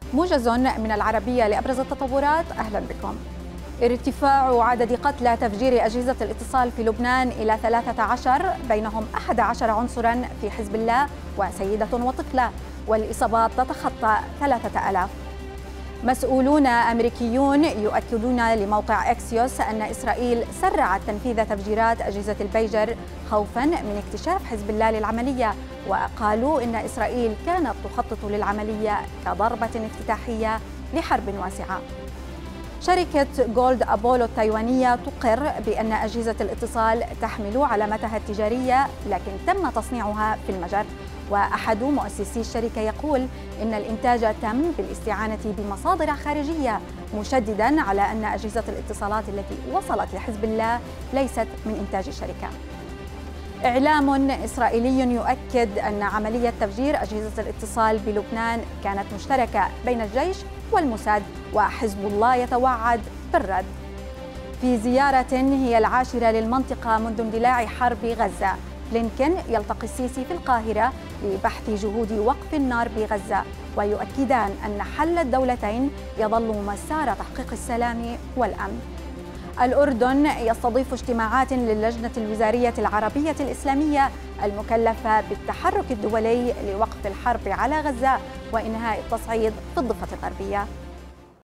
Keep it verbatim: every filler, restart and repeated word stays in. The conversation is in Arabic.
موجز من العربية لأبرز التطورات. أهلا بكم. ارتفاع عدد قتلى تفجير أجهزة الاتصال في لبنان إلى ثلاثة عشر، بينهم أحد عشر عنصراً في حزب الله وسيدة وطفلة، والإصابات تتخطى ثلاثة آلاف. مسؤولون أمريكيون يؤكدون لموقع أكسيوس أن إسرائيل سرعت تنفيذ تفجيرات أجهزة البيجر خوفاً من اكتشاف حزب الله للعملية، وقالوا إن إسرائيل كانت تخطط للعملية كضربة افتتاحية لحرب واسعة. شركة جولد أبولو التايوانية تقر بأن أجهزة الاتصال تحمل علامتها التجارية، لكن تم تصنيعها في المجر. وأحد مؤسسي الشركة يقول إن الإنتاج تم بالاستعانة بمصادر خارجية، مشدداً على أن أجهزة الاتصالات التي وصلت لحزب الله ليست من إنتاج الشركة. إعلام إسرائيلي يؤكد أن عملية تفجير أجهزة الاتصال بلبنان كانت مشتركة بين الجيش والموساد، وحزب الله يتوعد بالرد. في زيارة هي العاشرة للمنطقة منذ اندلاع حرب غزة، بلينكن يلتقي السيسي في القاهرة لبحث جهود وقف النار بغزة، ويؤكدان أن حل الدولتين يظل مسار تحقيق السلام والأمن. الأردن يستضيف اجتماعات للجنة الوزارية العربية الإسلامية المكلفة بالتحرك الدولي لوقف الحرب على غزة وإنهاء التصعيد في الضفة الغربية.